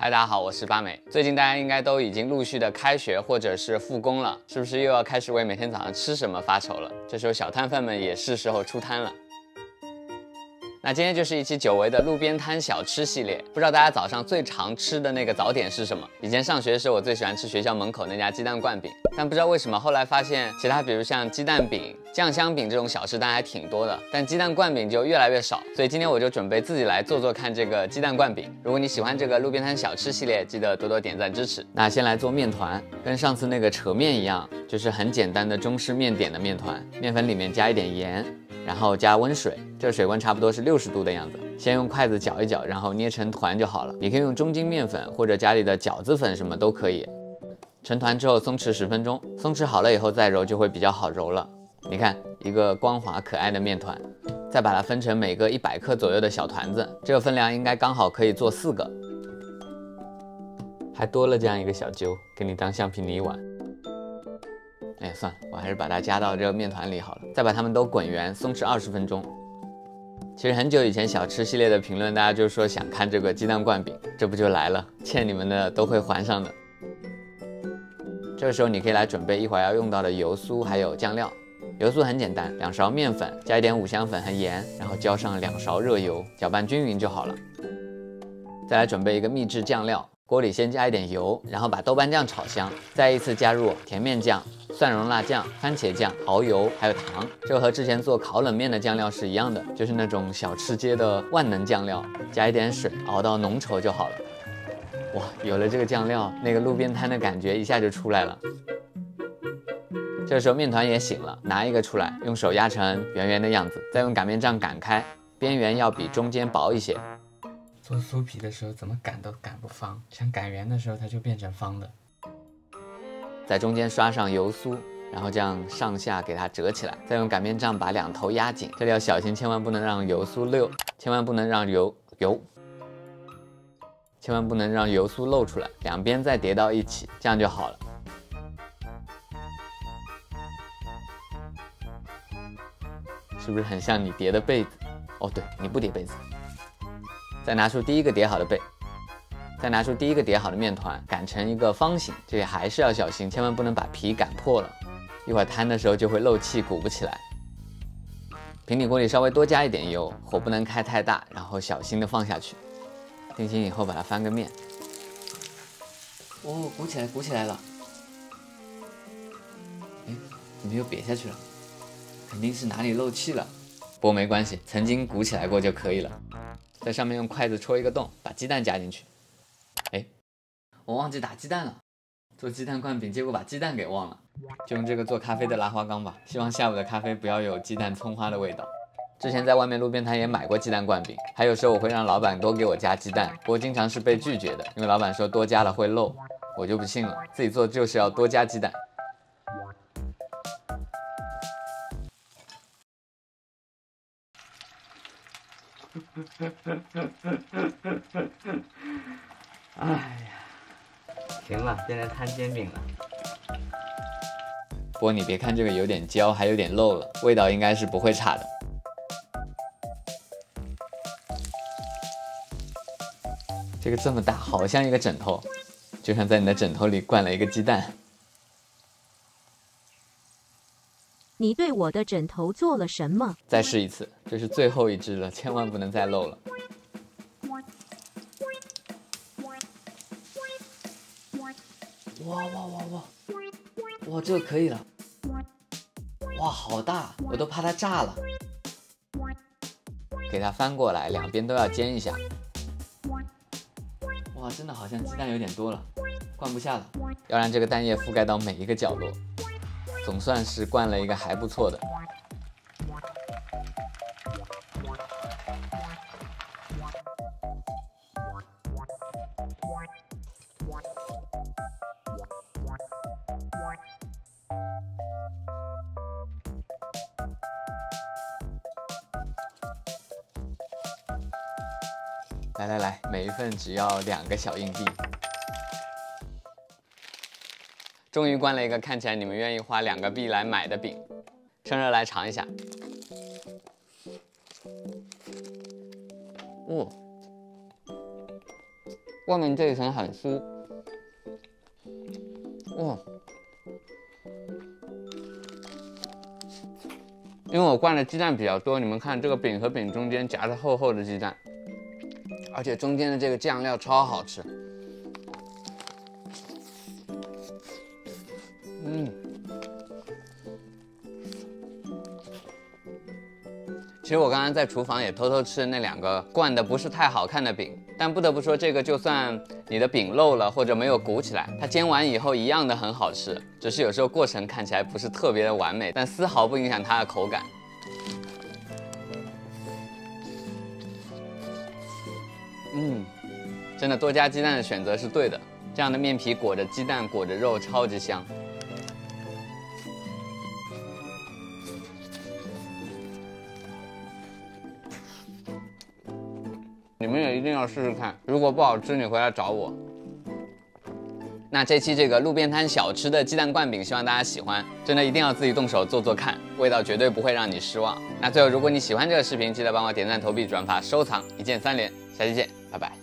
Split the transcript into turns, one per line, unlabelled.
嗨，大家好，我是八美。最近大家应该都已经陆续的开学或者是复工了，是不是又要开始为每天早上吃什么发愁了？这时候小摊贩们也是时候出摊了。那今天就是一期久违的路边摊小吃系列，不知道大家早上最常吃的那个早点是什么？以前上学的时候，我最喜欢吃学校门口那家鸡蛋灌饼，但不知道为什么后来发现其他比如像鸡蛋饼、酱香饼这种小吃单还挺多的，但鸡蛋灌饼就越来越少。所以今天我就准备自己来做做看这个鸡蛋灌饼。如果你喜欢这个路边摊小吃系列，记得多多点赞支持。那先来做面团，跟上次那个扯面一样，就是很简单的中式面点的面团，面粉里面加一点盐。然后加温水，这个水温差不多是60度的样子。先用筷子搅一搅，然后捏成团就好了。你可以用中筋面粉或者家里的饺子粉什么都可以。成团之后松弛10分钟，松弛好了以后再揉就会比较好揉了。你看，一个光滑可爱的面团，再把它分成每个100克左右的小团子，这个分量应该刚好可以做4个。还多了这样一个小揪，给你当橡皮泥玩。哎，算了，我还是把它加到这个面团里好了。再把它们都滚圆，松弛20分钟。其实很久以前小吃系列的评论，大家就说想看这个鸡蛋灌饼，这不就来了，欠你们的都会还上的。这个时候你可以来准备一会儿要用到的油酥还有酱料。油酥很简单，2勺面粉，加一点五香粉和盐，然后浇上2勺热油，搅拌均匀就好了。再来准备一个秘制酱料。锅里先加一点油，然后把豆瓣酱炒香，再依次加入甜面酱、蒜蓉辣酱、番茄酱、蚝油还有糖。这个和之前做烤冷面的酱料是一样的，就是那种小吃街的万能酱料。加一点水，熬到浓稠就好了。哇，有了这个酱料，那个路边摊的感觉一下就出来了。这个时候面团也醒了，拿一个出来，用手压成圆圆的样子，再用擀面杖擀开，边缘要比中间薄一些。做酥皮的时候怎么擀都擀不方，想擀圆的时候它就变成方的。在中间刷上油酥，然后这样上下给它折起来，再用擀面杖把2头压紧，这里要小心，千万不能让油酥溜，千万不能让油酥漏出来，两边再叠到一起，这样就好了。是不是很像你叠的被子？哦，对，你不叠被子。再拿出第一个叠好的被，再拿出第一个叠好的面团，擀成一个方形。这里还是要小心，千万不能把皮擀破了，一会儿摊的时候就会漏气，鼓不起来。平底锅里稍微多加一点油，火不能开太大，然后小心的放下去。定型以后把它翻个面。哦，鼓起来了。哎，怎么又瘪下去了？肯定是哪里漏气了。不过没关系，曾经鼓起来过就可以了。在上面用筷子戳一个洞，把鸡蛋加进去。哎，我忘记打鸡蛋了。做鸡蛋灌饼，结果把鸡蛋给忘了。就用这个做咖啡的拉花缸吧，希望下午的咖啡不要有鸡蛋葱花的味道。之前在外面路边摊也买过鸡蛋灌饼，还有时候我会让老板多给我加鸡蛋，不过经常是被拒绝的，因为老板说多加了会漏，我就不信了，自己做就是要多加鸡蛋。哎呀，行了，现在摊煎饼了。不过你别看这个有点焦，还有点漏了，味道应该是不会差的。这个这么大，好像一个枕头，就像在你的枕头里灌了一个鸡蛋。
你对我的枕头做了什么？
再试一次，这是最后一只了，千万不能再漏了。哇，这个可以了。哇，好大，我都怕它炸了。给它翻过来，两边都要煎一下。哇，真的好像鸡蛋有点多了，灌不下了。要让这个蛋液覆盖到每一个角落。总算是灌了一个还不错的。来，每一份只要2个小硬币。终于灌了一个看起来你们愿意花2个币来买的饼，趁热来尝一下。哦， 外面这一层很酥。哇！因为我灌的鸡蛋比较多，你们看这个饼和饼中间夹着厚厚的鸡蛋，而且中间的这个酱料超好吃。其实我刚刚在厨房也偷偷吃那2个灌的不是太好看的饼，但不得不说，这个就算你的饼漏了或者没有鼓起来，它煎完以后一样的很好吃，只是有时候过程看起来不是特别的完美，但丝毫不影响它的口感。真的多加鸡蛋的选择是对的，这样的面皮裹着鸡蛋裹着肉超级香。你们也一定要试试看，如果不好吃，你回来找我。那这期这个路边摊小吃的鸡蛋灌饼，希望大家喜欢，真的一定要自己动手做做看，味道绝对不会让你失望。那最后，如果你喜欢这个视频，记得帮我点赞、投币、转发、收藏，一键3连。下期见，拜拜。